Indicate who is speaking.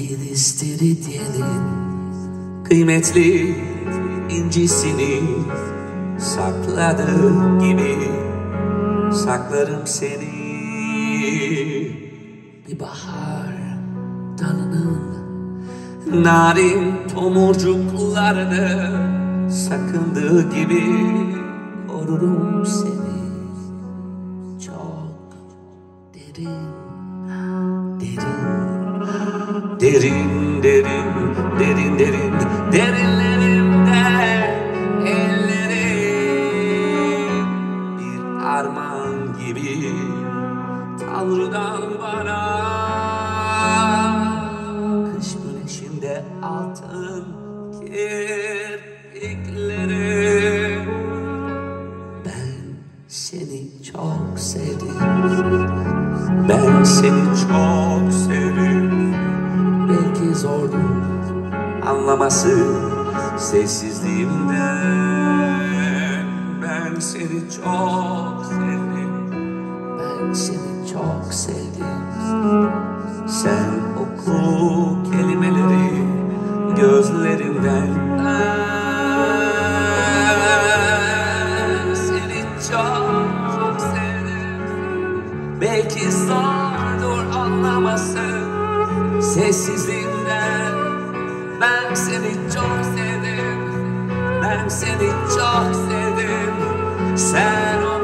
Speaker 1: istiridyenin kıymetli incisini sakladığı gibi saklarım seni. Bir bahar dalının narin tomurcuklarını sakındığı gibi korurum seni. Çok derin, derin, derin, derin, derin, derinlerimde ellerim bir armağan gibi Tanrı'dan bana. Kış güneşinde altın kirpiklerim. Ben seni çok sevdim. Ben seni çok sevdim. Belki zordur anlaması sessizliğimden. Ben seni çok sevdim. Ben seni çok sevdim. Sen oku kelimeleri gözlerimden. Ben seni çok sevdim. Belki zordur anlaması sessizliğinden. Ben seni çok sevdim. Ben seni çok sevdim. Sen